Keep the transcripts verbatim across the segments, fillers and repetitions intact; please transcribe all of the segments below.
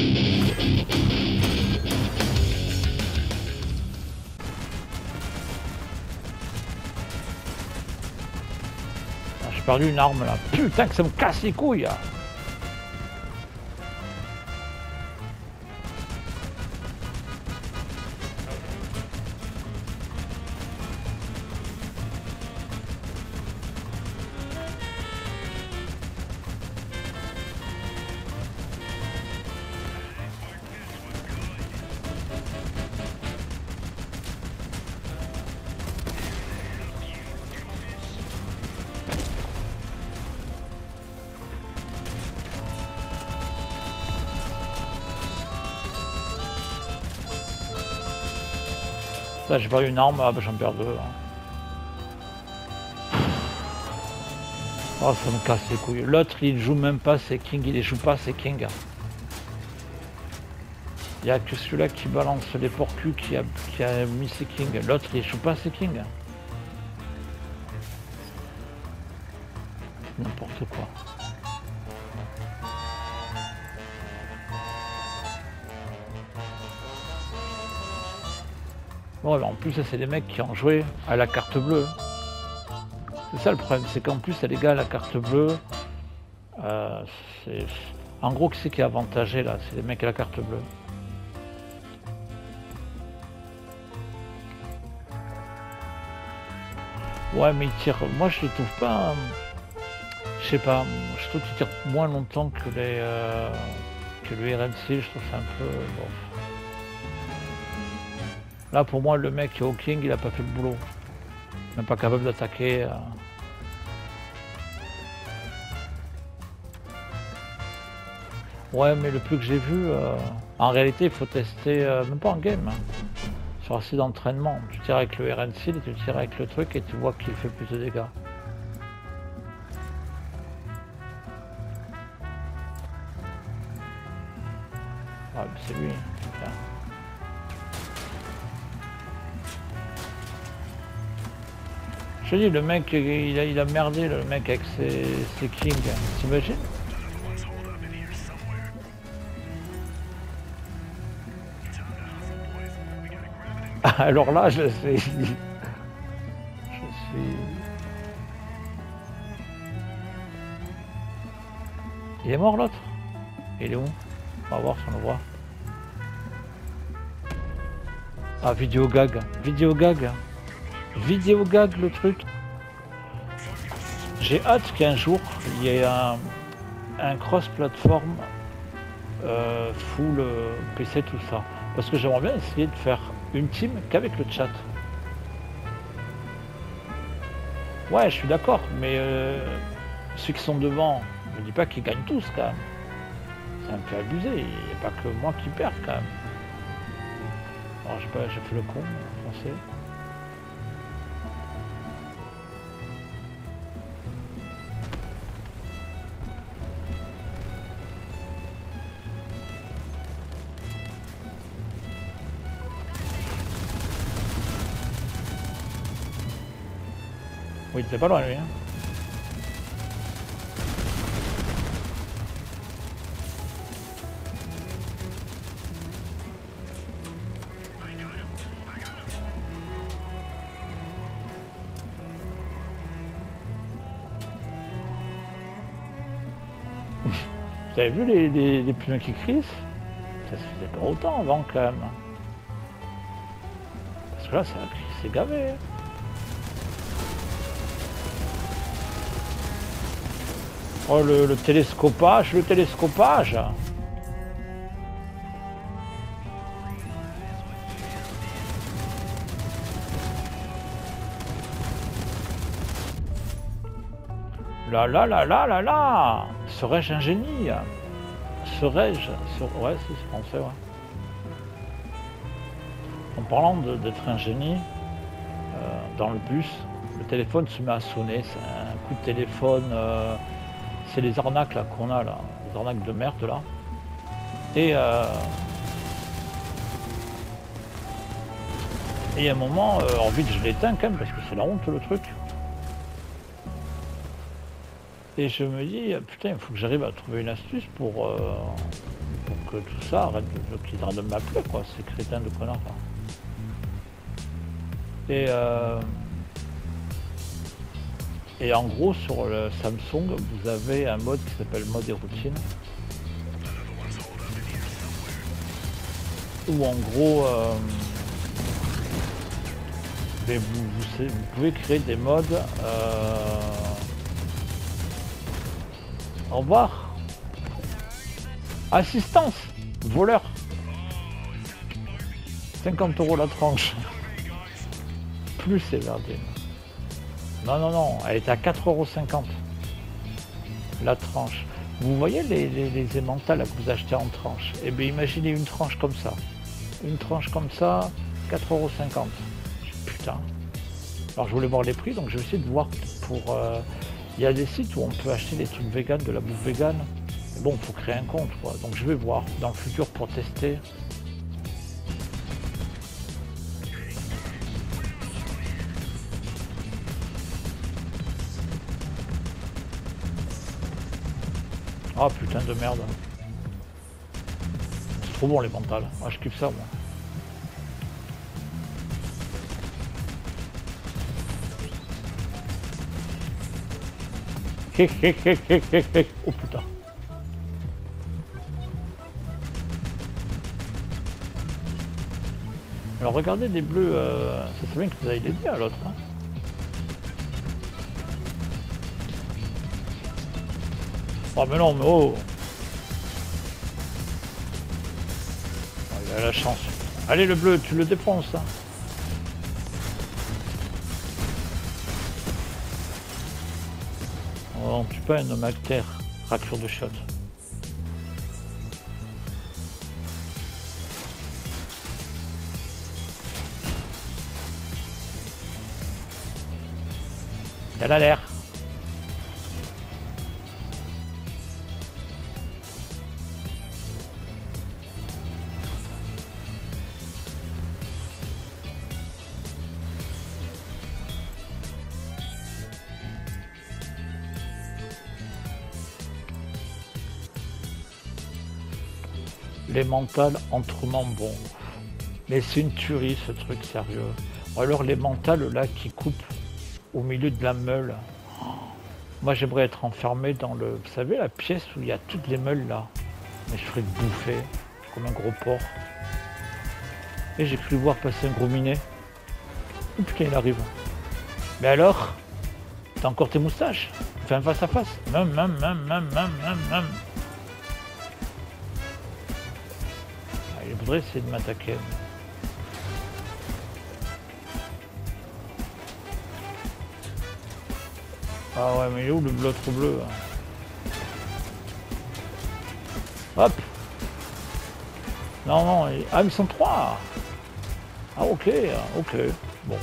J'ai perdu une arme là. Putain que ça me casse les couilles. Là j'ai perdu une arme, ah bah j'en perds deux. Hein. Oh ça me casse les couilles. L'autre il joue même pas ses kings, il les joue pas ses kings. Il n'y a que celui-là qui balance les porcus qui a, qui a mis ses kings. L'autre il joue pas ses kings. N'importe quoi. Bon, en plus, c'est des mecs qui ont joué à la carte bleue. C'est ça le problème, c'est qu'en plus, les gars, à la carte bleue, euh, c'est... En gros, qui c'est qui est avantagé là? C'est les mecs à la carte bleue. Ouais, mais ils tirent. Moi, je les trouve pas. Je sais pas. Je trouve qu'ils tirent moins longtemps que les euh... que le R M C. Je trouve ça un peu. Bon. Là, pour moi, le mec qui est au King, il a pas fait le boulot. Même pas capable d'attaquer. Euh... Ouais, mais le plus que j'ai vu, euh... en réalité, il faut tester, euh... même pas en game, hein. Sur un site d'entraînement. Tu tires avec le R N C, tu tires avec le truc et tu vois qu'il fait plus de dégâts. Ouais, c'est lui. Tiens. Je te dis, le mec, il a, il a merdé, le mec avec ses, ses kings. T'imagines? Alors là, je suis... Je suis... Il est mort l'autre? Il est où? On va voir si on le voit. Ah, vidéo gag. Vidéo gag. Vidéo gag le truc. J'ai hâte qu'un jour, il y ait un, un cross-platform euh, full euh, P C, tout ça. Parce que j'aimerais bien essayer de faire une team qu'avec le chat. Ouais, je suis d'accord, mais euh, ceux qui sont devant, je ne dis pas qu'ils gagnent tous quand même. C'est un peu abusé, il n'y a pas que moi qui perds quand même. Alors je sais pas, j'ai fait le con en français. Oui, c'est pas loin lui. Hein. Vous avez vu les, les, les pneus qui crissent? Ça se faisait pas autant avant quand même. Parce que là, ça a crissé gavé. Hein. Oh le, le télescopage, le télescopage. Là là là là là là. Serais-je un génie? Serais-je ser... Ouais, c'est français, ouais. En parlant d'être un génie, euh, dans le bus, le téléphone se met à sonner, c'est un coup de téléphone... Euh... C'est les arnaques là qu'on a là, les arnaques de merde là. Et euh... et à un moment, euh, en vite je l'éteins quand même parce que c'est la honte le truc. Et je me dis putain, il faut que j'arrive à trouver une astuce pour, euh... pour euh, tout ça, arrête de, de, qu'ils arrêtent de m'appeler, quoi, ces crétins de connards là. Et, euh, et en gros, sur le Samsung, vous avez un mode qui s'appelle mode et routine. Où en gros, euh, mais vous, vous, vous pouvez créer des modes. Euh, au revoir. Assistance, voleur. cinquante euros la tranche. Plus c'est Verdine. Non, non, non, elle est à quatre euros cinquante. La tranche. Vous voyez les, les, les aimantales que vous achetez en tranche. Eh bien, imaginez une tranche comme ça. Une tranche comme ça, quatre euros cinquante. Putain. Alors, je voulais voir les prix, donc je vais essayer de voir pour... Euh, il y a des sites où on peut acheter des trucs vegan, de la bouffe vegan. Bon, il faut créer un compte, quoi. Donc, je vais voir dans le futur pour tester. Ah, putain de merde. C'est trop bon, les mentales. Moi, je kiffe ça, moi. Oh putain. Alors regardez des bleus, euh, ça serait bien que vous ayez les dit à l'autre. Hein. Oh mais non, mais oh. Oh, il a la chance. Allez le bleu, tu le défonces. Hein. On tue pas un homme acteur, raclure de shot. Elle a l'air. Les mentales entrement bon. Mais c'est une tuerie ce truc, sérieux. Ou alors les mentales là qui coupent au milieu de la meule. Oh. Moi j'aimerais être enfermé dans le... Vous savez la pièce où il y a toutes les meules là. Mais je ferais bouffer comme un gros porc. Et j'ai cru voir passer un gros minet. Oh putain il arrive. Mais alors, t'as encore tes moustaches? Fais un face à face. Même, même, même, même, même, même, même. Il voudrait essayer de m'attaquer. Ah ouais, mais il est où le bleu trop bleu hein. Hop. Non, non, il... ah, ils sont trois. Ah, ok, ok. Bon.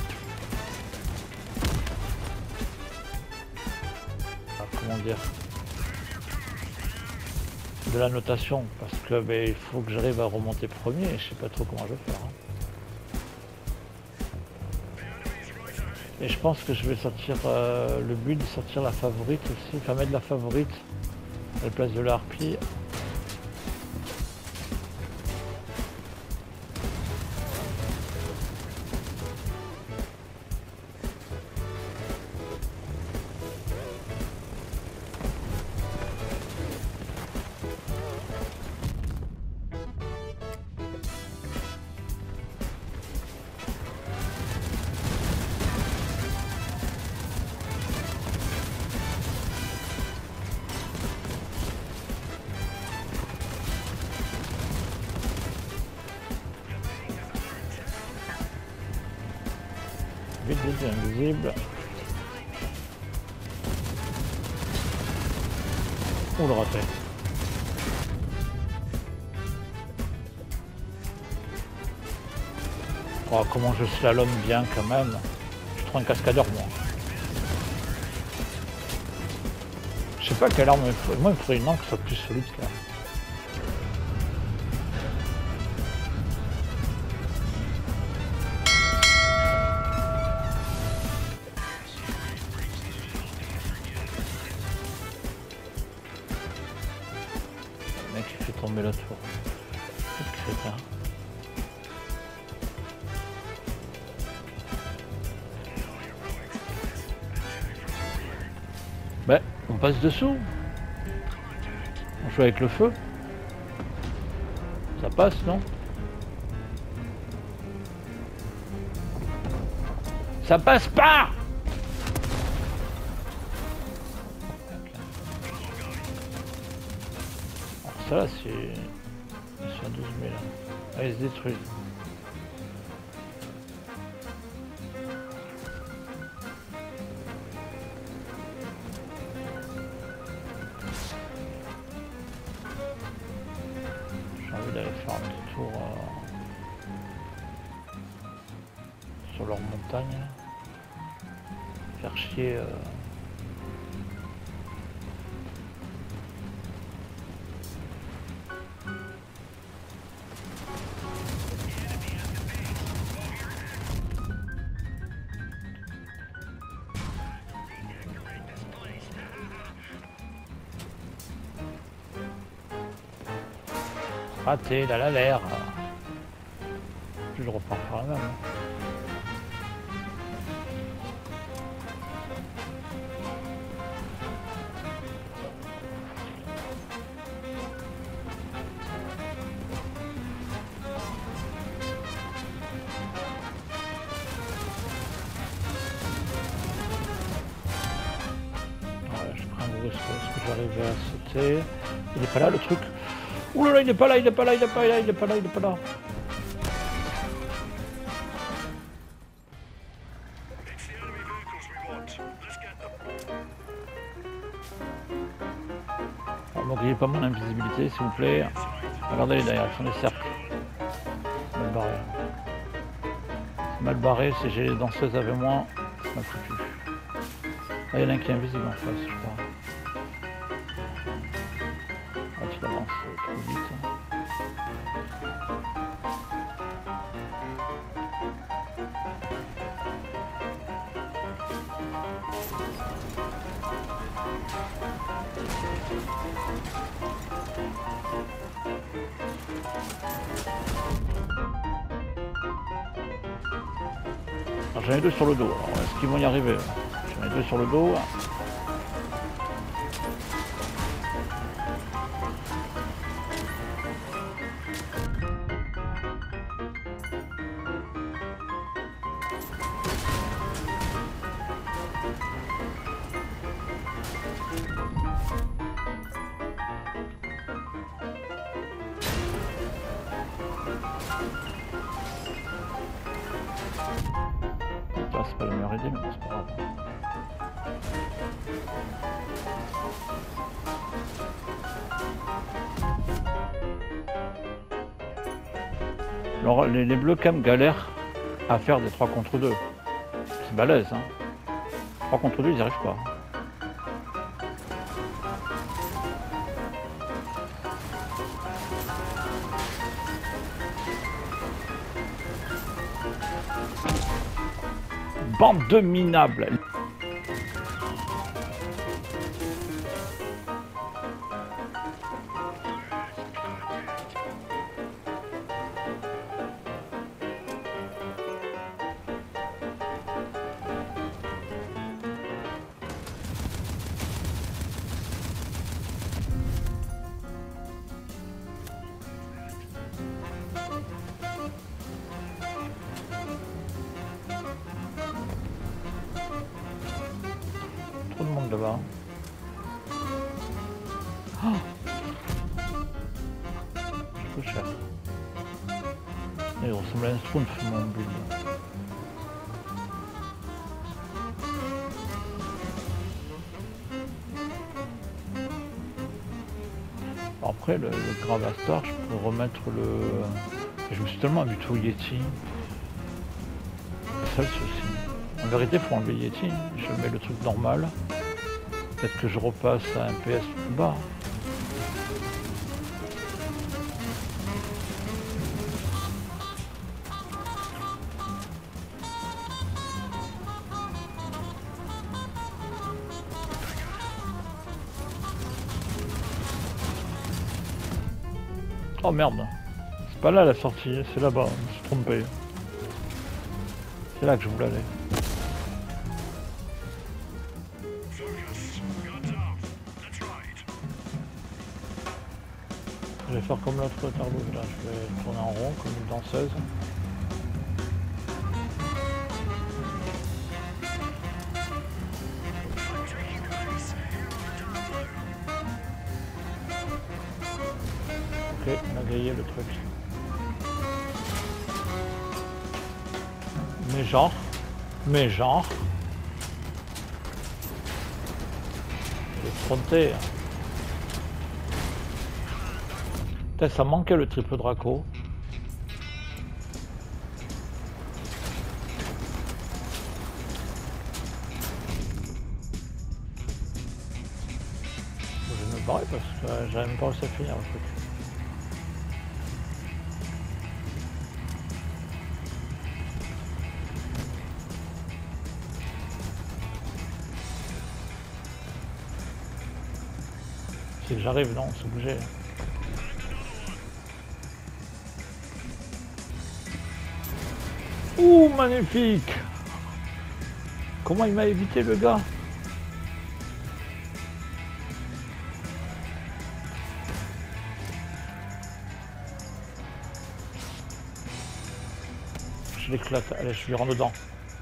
Ah, comment dire? De la notation, parce que ben, il faut que j'arrive à remonter premier, je sais pas trop comment je vais faire. Hein. Et je pense que je vais sortir euh, le but de sortir la favorite aussi, enfin mettre la favorite à la place de la harpie. Vite, invisible. On le raté. Oh, comment je slalom bien quand même. Je suis trop un cascadeur moi. Je sais pas quelle arme il faut. Moi il me faudrait une arme qui soit plus solide quand même. Le mec il fait tomber la tour. Quel crétin. Ben, on passe dessous. On joue avec le feu. Ça passe, non? Ça passe pas! Alors ça là, c'est... Ils sont à douze mille. Ah, ils se détruisent. J'ai envie d'aller faire un petit tour euh, sur leur montagne. Faire chier. Euh... Raté, là, la l'air. Je repars par là même. Ouais, je prends un gros, est-ce que j'arrive à sauter? Il est pas là le truc? Ouh là là, il est pas là, il est pas là, il est pas là, il est pas là, il est pas là. Alors, n'oubliez pas mon invisibilité, s'il vous plaît. Regardez les derrière, ils font des cercles. C'est mal barré. C'est mal barré, si j'ai les danseuses avec moi, c'est mal foutu. Là, il y en a un qui est invisible en face, je crois. Ah, tu avances trop vite. J'en ai deux sur le dos, alors est-ce qu'ils vont y arriver? J'en ai deux sur le dos. C'est pas la meilleure idée, mais c'est pas grave. Alors, les, les bleus quand même galèrent à faire des trois contre deux. C'est balèze, hein. trois contre deux, ils n'y arrivent pas. Bande de minables. Trop de monde là-bas. Oh, je cher. Il ressemble à un Schtroumpf, mon bulle. Après, le, le Gravastar, je peux remettre le... Je me suis tellement habitué au Yeti. C'est ça le souci. En vérité, il faut enlever le Yeti. Je mets le truc normal. Peut-être que je repasse à un P S plus bas. Oh merde, C'est pas là la sortie, c'est là-bas, je me suis trompé. C'est là que je voulais aller. Je vais faire comme l'autre tarlouche là, je vais tourner en rond comme une danseuse. Ok, on a grillé le truc. Mais genre, mais genre, effronté. Putain, ça manquait le triple Draco. Je vais me barrer parce que j'avais même pas réussi à finir le truc. Si j'arrive, non, c'est obligé. Ouh, magnifique! Comment il m'a évité le gars? Je l'éclate, allez, je lui rentre dedans.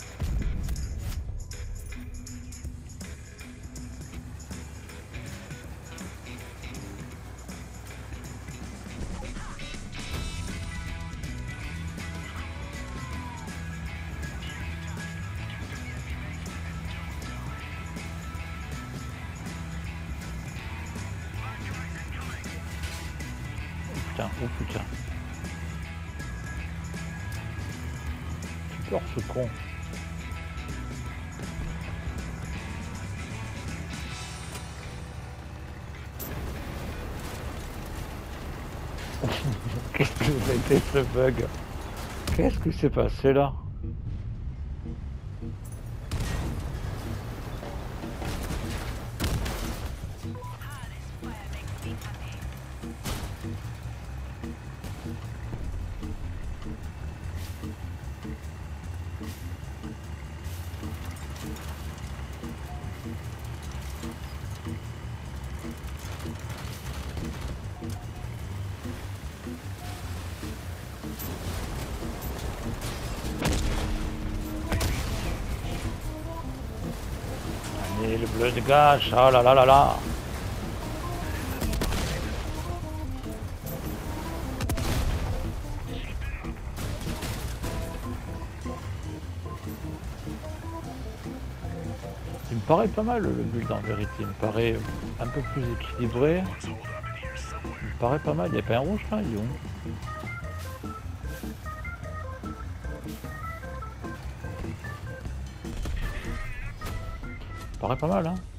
Putain, oh putain. J'ai peur ce con. Qu'est-ce que ça a été ce bug? Qu'est-ce qui s'est passé là? Et le bleu de gâche, oh là là là là. Il me paraît pas mal le build en vérité, il me paraît un peu plus équilibré. Il me paraît pas mal, il n'y a pas un rouge là, il est où? Il me paraît pas mal hein.